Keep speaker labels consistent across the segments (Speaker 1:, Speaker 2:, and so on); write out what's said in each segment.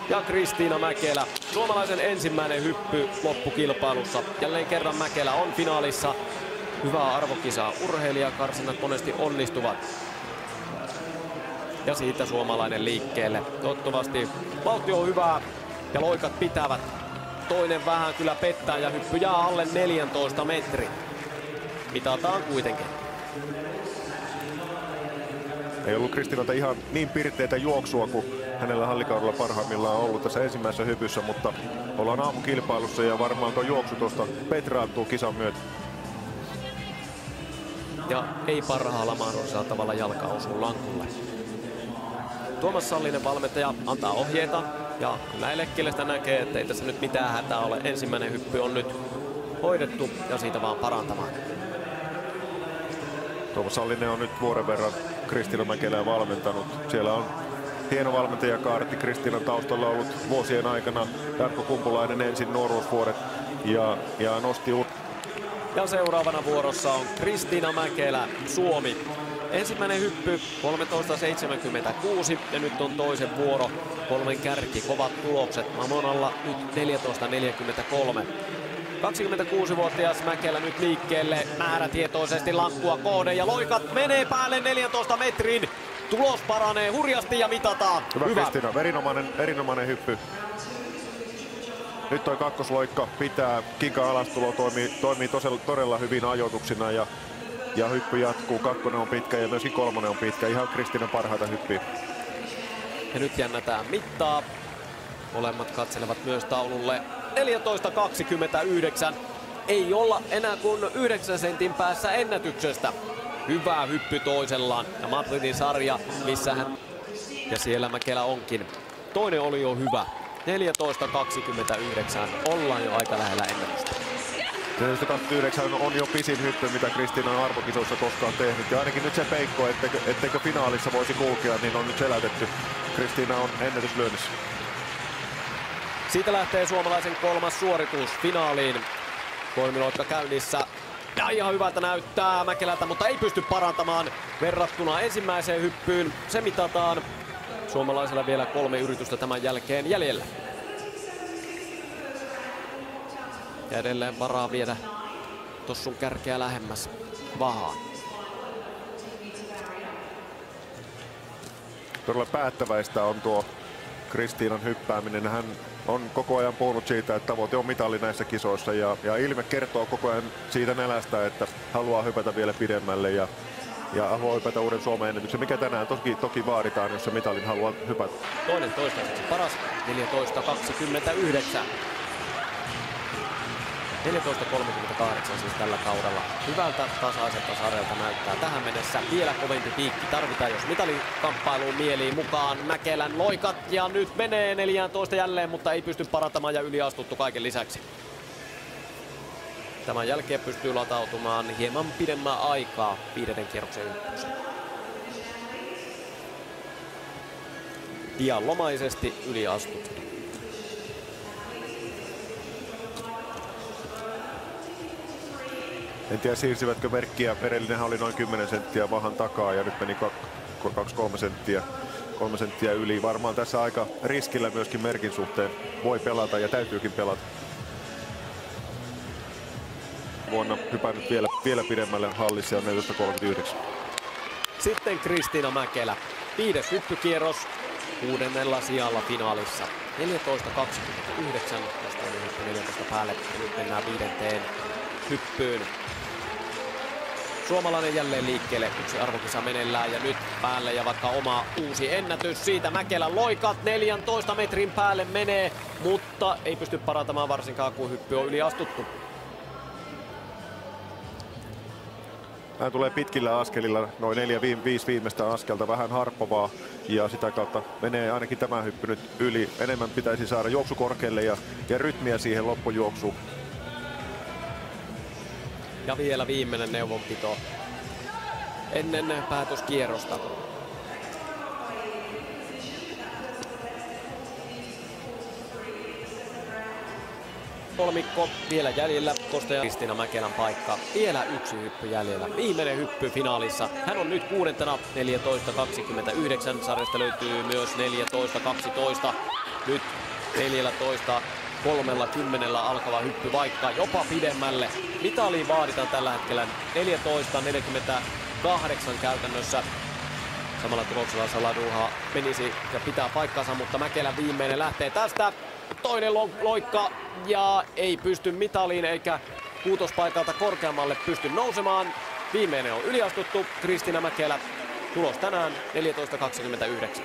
Speaker 1: ja Kristiina Mäkelä. Suomalaisen ensimmäinen hyppy loppukilpailussa. Jälleen kerran Mäkelä on finaalissa. Hyvää arvokisaa. Urheilijakarsinnat monesti onnistuvat. Ja siitä suomalainen liikkeelle. Toivottavasti vauhti on hyvää ja loikat pitävät. Toinen vähän kyllä pettää ja hyppy jää alle 14 metrin. Mitataan kuitenkin.
Speaker 2: Ei ollut Kristiinalta ihan niin pirteitä juoksua kuin hänellä hallikaudella parhaimmillaan on ollut tässä ensimmäisessä hypyssä, mutta ollaan aamukilpailussa ja varmaan tuo juoksu tuosta petraantuu kisan myötä.
Speaker 1: Ja ei parhaalla mahdollisella tavalla jalka osuu lankulle. Tuomas Sallinen valmentaja antaa ohjeita ja kyllä Elekkilä näkee, että ei tässä nyt mitään hätää ole. Ensimmäinen hyppy on nyt hoidettu ja siitä vaan parantamaan.
Speaker 2: Tuomas Sallinen on nyt vuoden verran Kristiina Mäkelää valmentanut. Siellä on hieno valmentajakaarti Kristiinan taustalla ollut vuosien aikana. Jarkko Kumpulainen ensin nuoruusvuodet ja nosti.
Speaker 1: Ja seuraavana vuorossa on Kristiina Mäkelä, Suomi. Ensimmäinen hyppy 13.76 ja nyt on toisen vuoro. Kolmen kärki, kovat tulokset. Mamonalla nyt 14.43. 26-vuotias Mäkelä nyt liikkeelle määrätietoisesti lankkua kohden ja loikat menee päälle 14 metrin. Tulos paranee hurjasti ja mitataan.
Speaker 2: Hyvä. Kristiina, erinomainen hyppy. Nyt toi kakkosloikka pitää, kinka alastulo toimii todella hyvin ajoituksina ja hyppy jatkuu. Kakkonen on pitkä ja myöskin kolmonen on pitkä. Ihan Kristiinan parhaita hyppiä.
Speaker 1: Ja nyt jännätään mittaa. Molemmat katselevat myös taululle. 14.29. Ei olla enää kuin 9 sentin päässä ennätyksestä. Hyvä hyppy toisellaan. Ja Madridin sarja, missä hän... Ja siellä Mäkelä onkin. Toinen oli jo hyvä. 14.29. Ollaan jo aika lähellä ennätystä.
Speaker 2: 14.29 on jo pisin hyppy, mitä Kristiina on arvokisoissa koskaan tehnyt. Ja ainakin nyt se peikko, etteikö finaalissa voisi kulkea, niin on nyt selätetty. Kristiina on ennätyslyönnissä.
Speaker 1: Siitä lähtee suomalaisen kolmas suoritus finaaliin. Kolmiloikka käynnissä. Ja ihan hyvältä näyttää Mäkelältä, mutta ei pysty parantamaan verrattuna ensimmäiseen hyppyyn. Se mitataan. Suomalaisella vielä 3 yritystä tämän jälkeen jäljellä. Ja edelleen varaa viedä tossun kärkeä lähemmäs Vahaan.
Speaker 2: Todella päättäväistä on tuo Kristiinan hyppääminen. Hän on koko ajan puhunut siitä, että tavoite on mitali näissä kisoissa ja ilme kertoo koko ajan siitä nälästä, että haluaa hypätä vielä pidemmälle ja haluaa hypätä uuden Suomen ennätyksen, mikä tänään toki vaaditaan, jos se mitalin haluaa hypätä.
Speaker 1: Toinen toistaiseksi paras, 14.29. 14.38 siis tällä kaudella. Hyvältä tasaiselta sarjalta näyttää tähän mennessä. Vielä kovempi piikki tarvitaan, jos mitalikamppailuun mieliin mukaan. Mäkelän loikat ja nyt menee 14 jälleen, mutta ei pysty parantamaan ja yliastuttu kaiken lisäksi. Tämän jälkeen pystyy latautumaan hieman pidemmän aikaa 5. kierroksen ykkösen. Dialomaisesti yliastuttu.
Speaker 2: En tiedä siirsivätkö merkkiä, edellinenhän oli noin 10 senttiä Vahan takaa ja nyt meni 2-3 senttiä yli. Varmaan tässä aika riskillä myöskin merkin suhteen voi pelata ja täytyykin pelata. Vuonna hypännyt vielä pidemmälle hallissa ja 14.39.
Speaker 1: Sitten Kristiina Mäkelä. 5. hyppykierros 6. sijalla finaalissa. 14.29. Tästä on hyppy 14 päälle ja nyt mennään 5. hyppyyn. Suomalainen jälleen liikkeelle, yksi arvokisa meneillään ja nyt päälle ja vaikka oma uusi ennätys siitä Mäkelän loikat 14 metrin päälle menee, mutta ei pysty parantamaan varsinkaan kun hyppy on yliastuttu.
Speaker 2: Hän tulee pitkillä askelilla, noin 4-5 viimeistä askelta, vähän harppovaa ja sitä kautta menee ainakin tämä hyppy nyt yli. Enemmän pitäisi saada juoksukorkealle ja rytmiä siihen loppujuoksuun.
Speaker 1: Ja vielä viimeinen neuvonpito ennen päätöskierrosta. kolmikko vielä jäljellä. Kosta ja Kristiina Mäkelän paikka. Vielä yksi hyppy jäljellä. Viimeinen hyppy finaalissa. Hän on nyt kuudentena 14.29. Sarjasta löytyy myös 14.12. Nyt 14.30 alkava hyppy, vaikka jopa pidemmälle. Mitaliin vaaditaan tällä hetkellä 14.48 käytännössä. Samalla tuloksella Saladuha menisi ja pitää paikkansa, mutta Mäkelän viimeinen lähtee tästä. Toinen loikka ja ei pysty mitaliin eikä kuutospaikalta korkeammalle pysty nousemaan. Viimeinen on yliastuttu. Kristiina Mäkelä. Tulos tänään 14.29.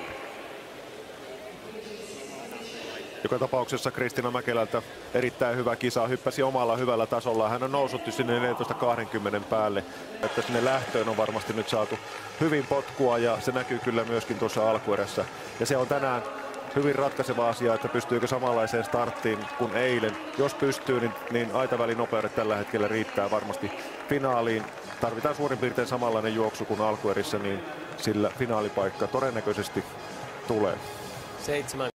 Speaker 2: Joka tapauksessa Kristiina Mäkelältä erittäin hyvä kisa. Hyppäsi omalla hyvällä tasolla. Hän on noussut sinne 14.20 päälle. Että sinne lähtöön on varmasti nyt saatu hyvin potkua ja se näkyy kyllä myöskin tuossa alkuerässä. Ja se on tänään hyvin ratkaiseva asia, että pystyykö samanlaiseen starttiin kuin eilen. Jos pystyy, niin aitavälinopeudet tällä hetkellä riittää varmasti finaaliin. Tarvitaan suurin piirtein samanlainen juoksu kuin alkuerissä, niin sillä finaalipaikka todennäköisesti tulee.